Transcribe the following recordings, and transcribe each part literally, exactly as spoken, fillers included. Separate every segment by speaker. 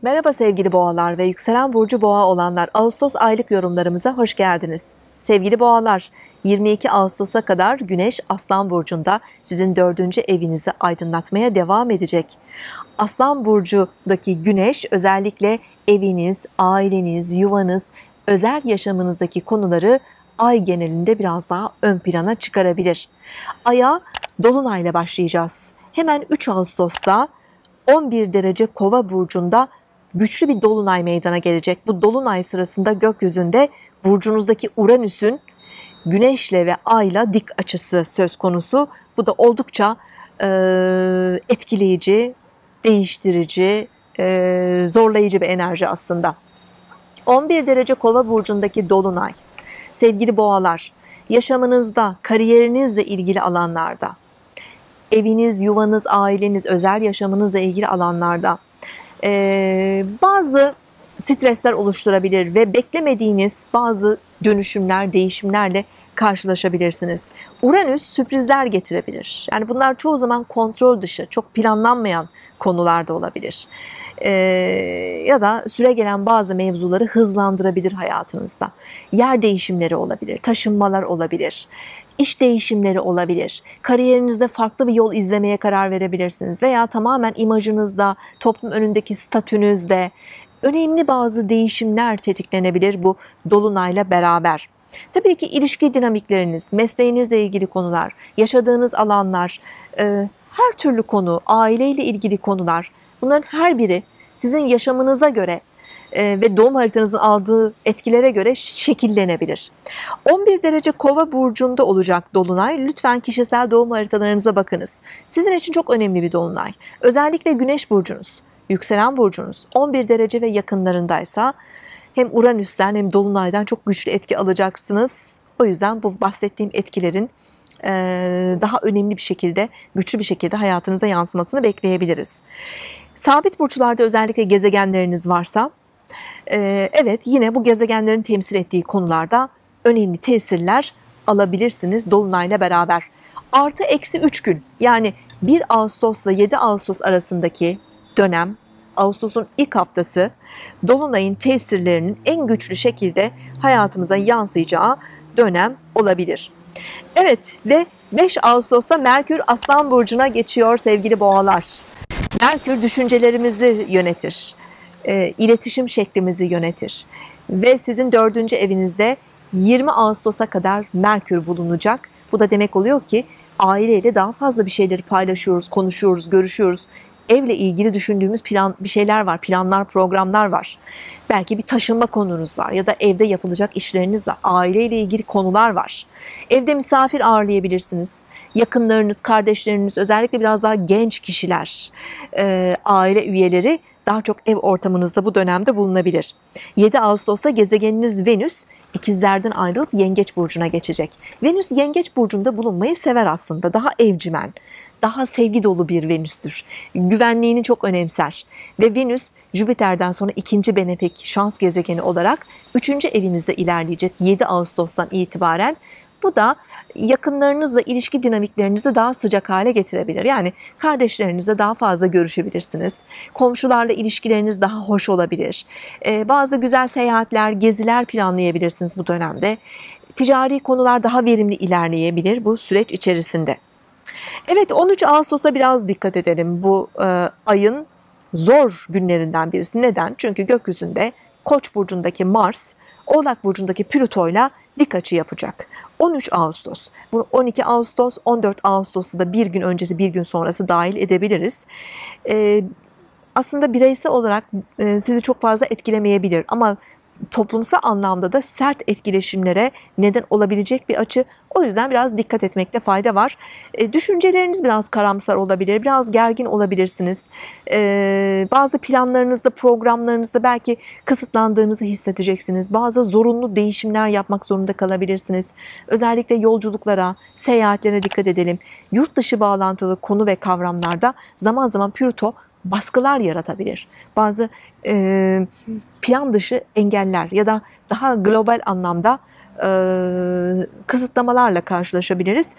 Speaker 1: Merhaba sevgili boğalar ve yükselen burcu boğa olanlar, Ağustos aylık yorumlarımıza hoş geldiniz. Sevgili boğalar, yirmi iki Ağustos'a kadar Güneş Aslan burcunda sizin dördüncü evinizi aydınlatmaya devam edecek. Aslan burcundaki Güneş özellikle eviniz, aileniz, yuvanız, özel yaşamınızdaki konuları ay genelinde biraz daha ön plana çıkarabilir. Ay'a dolunayla başlayacağız. Hemen üç Ağustos'ta on bir derece Kova burcunda güçlü bir dolunay meydana gelecek. Bu dolunay sırasında gökyüzünde burcunuzdaki Uranüs'ün Güneş'le ve Ay'la dik açısı söz konusu. Bu da oldukça e, etkileyici, değiştirici, e, zorlayıcı bir enerji aslında. on bir derece Kova burcundaki dolunay, sevgili boğalar, yaşamınızda, kariyerinizle ilgili alanlarda, eviniz, yuvanız, aileniz, özel yaşamınızla ilgili alanlarda Ee, bazı stresler oluşturabilir ve beklemediğiniz bazı dönüşümler, değişimlerle karşılaşabilirsiniz. Uranüs sürprizler getirebilir. Yani bunlar çoğu zaman kontrol dışı, çok planlanmayan konularda olabilir. Ee, ya da süregelen bazı mevzuları hızlandırabilir hayatınızda. Yer değişimleri olabilir, taşınmalar olabilir. İş değişimleri olabilir. Kariyerinizde farklı bir yol izlemeye karar verebilirsiniz veya tamamen imajınızda, toplum önündeki statünüzde önemli bazı değişimler tetiklenebilir bu dolunayla beraber. Tabii ki ilişki dinamikleriniz, mesleğinizle ilgili konular, yaşadığınız alanlar, her türlü konu, aileyle ilgili konular, bunların her biri sizin yaşamınıza göre ve doğum haritanızın aldığı etkilere göre şekillenebilir. on bir derece Kova burcunda olacak dolunay. Lütfen kişisel doğum haritalarınıza bakınız. Sizin için çok önemli bir dolunay. Özellikle Güneş burcunuz, yükselen burcunuz on bir derece ve yakınlarındaysa hem Uranüs'ten hem dolunaydan çok güçlü etki alacaksınız. O yüzden bu bahsettiğim etkilerin daha önemli bir şekilde, güçlü bir şekilde hayatınıza yansımasını bekleyebiliriz. Sabit burçlarda özellikle gezegenleriniz varsa, evet, yine bu gezegenlerin temsil ettiği konularda önemli tesirler alabilirsiniz dolunayla beraber. Artı eksi üç gün, yani bir Ağustos ile yedi Ağustos arasındaki dönem, Ağustos'un ilk haftası, dolunayın tesirlerinin en güçlü şekilde hayatımıza yansıyacağı dönem olabilir. Evet, ve beş Ağustos'ta Merkür Aslan burcuna geçiyor sevgili boğalar. Merkür düşüncelerimizi yönetir, e, iletişim şeklimizi yönetir ve sizin dördüncü evinizde yirmi Ağustos'a kadar Merkür bulunacak. Bu da demek oluyor ki aileyle daha fazla bir şeyleri paylaşıyoruz, konuşuyoruz, görüşüyoruz. Evle ilgili düşündüğümüz plan, bir şeyler var, planlar, programlar var. Belki bir taşınma konunuz var ya da evde yapılacak işleriniz var. Aileyle ilgili konular var. Evde misafir ağırlayabilirsiniz. Yakınlarınız, kardeşleriniz, özellikle biraz daha genç kişiler, e, aile üyeleri daha çok ev ortamınızda bu dönemde bulunabilir. yedi Ağustos'ta gezegeniniz Venüs ikizlerden ayrılıp Yengeç burcuna geçecek. Venüs Yengeç burcunda bulunmayı sever aslında. Daha evcimen, daha sevgi dolu bir Venüs'tür. Güvenliğini çok önemser. Ve Venüs Jüpiter'den sonra ikinci benefik şans gezegeni olarak üçüncü evinizde ilerleyecek yedi Ağustos'tan itibaren. Bu da yakınlarınızla ilişki dinamiklerinizi daha sıcak hale getirebilir. Yani kardeşlerinizle daha fazla görüşebilirsiniz. Komşularla ilişkileriniz daha hoş olabilir. Ee, bazı güzel seyahatler, geziler planlayabilirsiniz bu dönemde. Ticari konular daha verimli ilerleyebilir bu süreç içerisinde. Evet, on üç Ağustos'a biraz dikkat edelim. Bu e, ayın zor günlerinden birisi. Neden? Çünkü gökyüzünde Koç burcundaki Mars, Oğlak burcundaki Plüto'yla dik açı yapacak. on üç Ağustos, bunu on iki Ağustos, on dört Ağustos'u da bir gün öncesi, bir gün sonrası dahil edebiliriz. Ee, aslında bireysel olarak e, sizi çok fazla etkilemeyebilir ama toplumsal anlamda da sert etkileşimlere neden olabilecek bir açı. O yüzden biraz dikkat etmekte fayda var. E, düşünceleriniz biraz karamsar olabilir, biraz gergin olabilirsiniz. E, bazı planlarınızda, programlarınızda belki kısıtlandığınızı hissedeceksiniz. Bazı zorunlu değişimler yapmak zorunda kalabilirsiniz. Özellikle yolculuklara, seyahatlere dikkat edelim. Yurt dışı bağlantılı konu ve kavramlarda zaman zaman Plüto baskılar yaratabilir. Bazı e, plan dışı engeller ya da daha global anlamda e, kısıtlamalarla karşılaşabiliriz.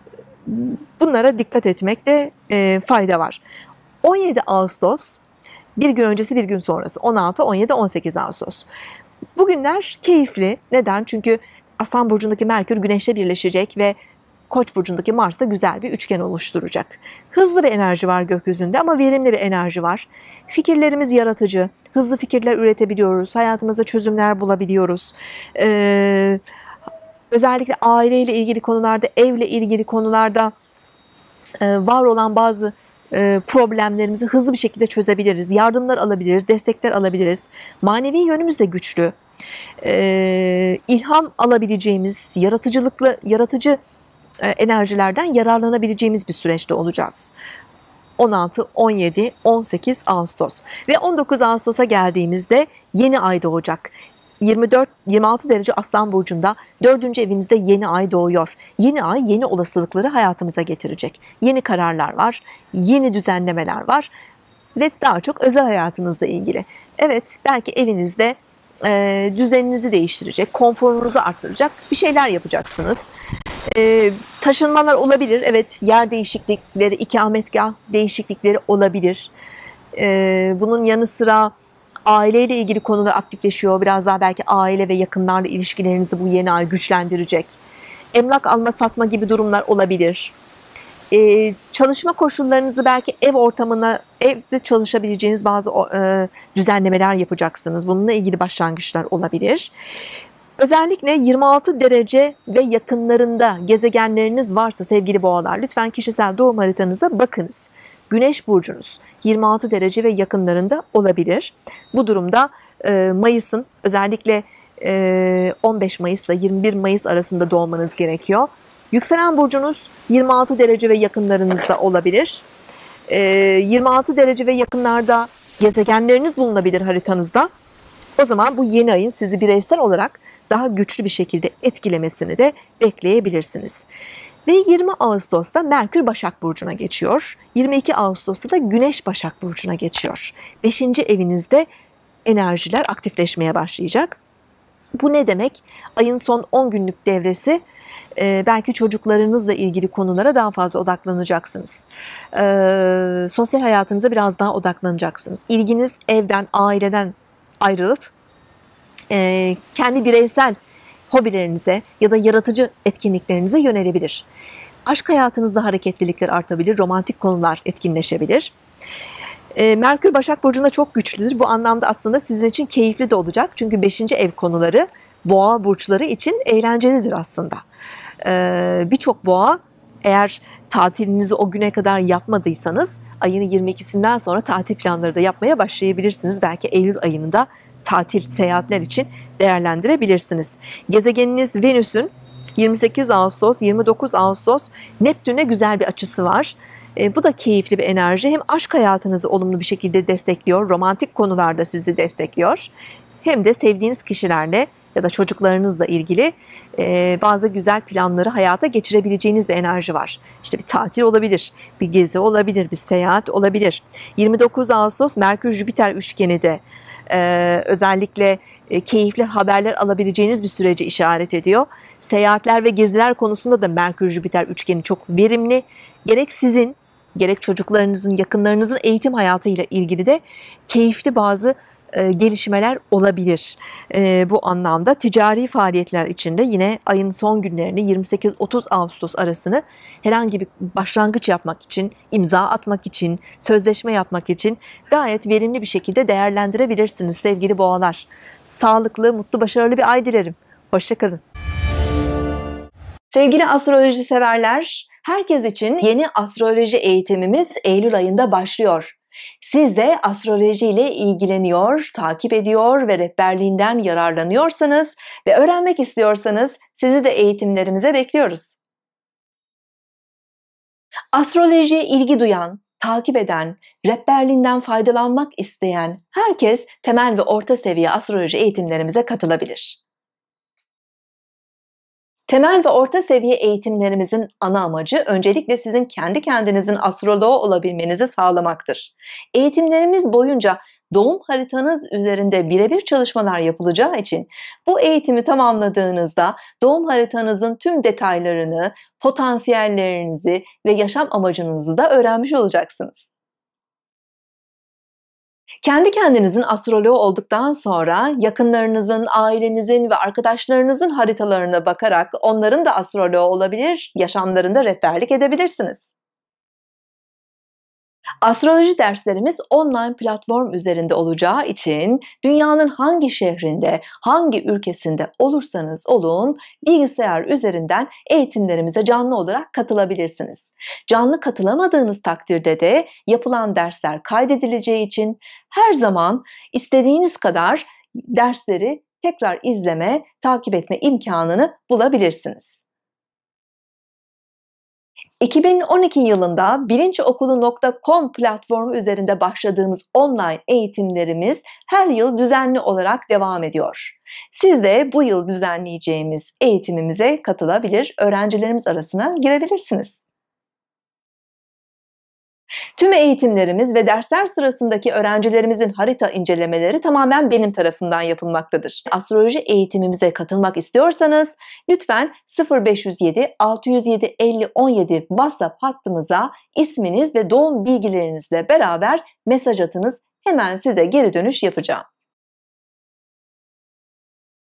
Speaker 1: Bunlara dikkat etmekte e, fayda var. on yedi Ağustos Bir gün öncesi, bir gün sonrası. on altı, on yedi, on sekiz Ağustos. Bugünler keyifli. Neden? Çünkü Aslan burcundaki Merkür Güneş'le birleşecek ve Koç burcundaki Mars da güzel bir üçgen oluşturacak. Hızlı bir enerji var gökyüzünde ama verimli bir enerji var. Fikirlerimiz yaratıcı, hızlı fikirler üretebiliyoruz, hayatımızda çözümler bulabiliyoruz. Ee, özellikle aileyle ilgili konularda, evle ilgili konularda e, var olan bazı e, problemlerimizi hızlı bir şekilde çözebiliriz. Yardımlar alabiliriz, destekler alabiliriz. Manevi yönümüz de güçlü. Ee, ilham alabileceğimiz, yaratıcılıklı, yaratıcı enerjilerden yararlanabileceğimiz bir süreçte olacağız. on altı, on yedi, on sekiz Ağustos ve on dokuz Ağustos'a geldiğimizde yeni ay doğacak. yirmi dört yirmi altı derece Aslan burcunda dördüncü evinizde yeni ay doğuyor. Yeni ay yeni olasılıkları hayatımıza getirecek. Yeni kararlar var, yeni düzenlemeler var ve daha çok özel hayatınızla ilgili. Evet, belki evinizde e, düzeninizi değiştirecek, konforunuzu arttıracak bir şeyler yapacaksınız. E, taşınmalar olabilir. Evet, yer değişiklikleri, ikametgah değişiklikleri olabilir. E, bunun yanı sıra aileyle ilgili konular aktifleşiyor. Biraz daha belki aile ve yakınlarla ilişkilerinizi bu yeni ay güçlendirecek. Emlak alma satma gibi durumlar olabilir. Ee, çalışma koşullarınızı belki ev ortamına, evde çalışabileceğiniz bazı e, düzenlemeler yapacaksınız. Bununla ilgili başlangıçlar olabilir. Özellikle yirmi altı derece ve yakınlarında gezegenleriniz varsa sevgili boğalar, lütfen kişisel doğum haritanıza bakınız. Güneş burcunuz yirmi altı derece ve yakınlarında olabilir. Bu durumda e, Mayıs'ın özellikle e, on beş Mayıs ile yirmi bir Mayıs arasında doğmanız gerekiyor. Yükselen burcunuz yirmi altı derece ve yakınlarınızda olabilir. E, yirmi altı derece ve yakınlarda gezegenleriniz bulunabilir haritanızda. O zaman bu yeni ayın sizi bireysel olarak daha güçlü bir şekilde etkilemesini de bekleyebilirsiniz. Ve yirmi Ağustos'ta Merkür Başak Burcu'na geçiyor. yirmi iki Ağustos'ta da Güneş Başak Burcu'na geçiyor. beşinci evinizde enerjiler aktifleşmeye başlayacak. Bu ne demek? Ayın son on günlük devresi, belki çocuklarınızla ilgili konulara daha fazla odaklanacaksınız. Ee, sosyal hayatınıza biraz daha odaklanacaksınız. İlginiz evden, aileden ayrılıp e, kendi bireysel hobilerinize ya da yaratıcı etkinliklerinize yönelebilir. Aşk hayatınızda hareketlilikler artabilir, romantik konular etkinleşebilir. E, Merkür Başak Burcu'nda çok güçlüdür. Bu anlamda aslında sizin için keyifli de olacak. Çünkü beşinci ev konuları boğa burçları için eğlencelidir aslında. E, Birçok boğa, eğer tatilinizi o güne kadar yapmadıysanız ayın yirmi ikisinden sonra tatil planları da yapmaya başlayabilirsiniz. Belki Eylül ayında tatil, seyahatler için değerlendirebilirsiniz. Gezegeniniz Venüs'ün yirmi sekiz Ağustos, yirmi dokuz Ağustos Neptün'e güzel bir açısı var. E, bu da keyifli bir enerji. Hem aşk hayatınızı olumlu bir şekilde destekliyor, romantik konularda sizi destekliyor. Hem de sevdiğiniz kişilerle ya da çocuklarınızla ilgili e, bazı güzel planları hayata geçirebileceğiniz bir enerji var. İşte bir tatil olabilir, bir gezi olabilir, bir seyahat olabilir. yirmi dokuz Ağustos Merkür-Jüpiter üçgeni de Ee, özellikle e, keyifli haberler alabileceğiniz bir süreci işaret ediyor. Seyahatler ve geziler konusunda da Merkür-Jüpiter üçgeni çok verimli. Gerek sizin, gerek çocuklarınızın, yakınlarınızın eğitim hayatıyla ilgili de keyifli bazı e, gelişmeler olabilir. E, bu anlamda ticari faaliyetler içinde yine ayın son günlerini yirmi sekiz otuz Ağustos arasını herhangi bir başlangıç yapmak için, imza atmak için, sözleşme yapmak için gayet verimli bir şekilde değerlendirebilirsiniz sevgili boğalar. Sağlıklı, mutlu, başarılı bir ay dilerim. Hoşça kalın. Sevgili astroloji severler, herkes için yeni astroloji eğitimimiz Eylül ayında başlıyor. Siz de astroloji ile ilgileniyor, takip ediyor ve rehberliğinden yararlanıyorsanız ve öğrenmek istiyorsanız sizi de eğitimlerimize bekliyoruz. Astrolojiye ilgi duyan, takip eden, rehberliğinden faydalanmak isteyen herkes temel ve orta seviye astroloji eğitimlerimize katılabilir. Temel ve orta seviye eğitimlerimizin ana amacı öncelikle sizin kendi kendinizin astroloğu olabilmenizi sağlamaktır. Eğitimlerimiz boyunca doğum haritanız üzerinde birebir çalışmalar yapılacağı için bu eğitimi tamamladığınızda doğum haritanızın tüm detaylarını, potansiyellerinizi ve yaşam amacınızı da öğrenmiş olacaksınız. Kendi kendinizin astroloğu olduktan sonra yakınlarınızın, ailenizin ve arkadaşlarınızın haritalarına bakarak onların da astroloğu olabilir, yaşamlarında rehberlik edebilirsiniz. Astroloji derslerimiz online platform üzerinde olacağı için dünyanın hangi şehrinde, hangi ülkesinde olursanız olun bilgisayar üzerinden eğitimlerimize canlı olarak katılabilirsiniz. Canlı katılamadığınız takdirde de yapılan dersler kaydedileceği için her zaman istediğiniz kadar dersleri tekrar izleme, takip etme imkanını bulabilirsiniz. iki bin on iki yılında bilinçokulu nokta com platformu üzerinde başladığımız online eğitimlerimiz her yıl düzenli olarak devam ediyor. Siz de bu yıl düzenleyeceğimiz eğitimimize katılabilir, öğrencilerimiz arasına girebilirsiniz. Tüm eğitimlerimiz ve dersler sırasındaki öğrencilerimizin harita incelemeleri tamamen benim tarafımdan yapılmaktadır. Astroloji eğitimimize katılmak istiyorsanız lütfen sıfır beş yüz yedi altı yüz yedi elli on yedi WhatsApp hattımıza isminiz ve doğum bilgilerinizle beraber mesaj atınız. Hemen size geri dönüş yapacağım.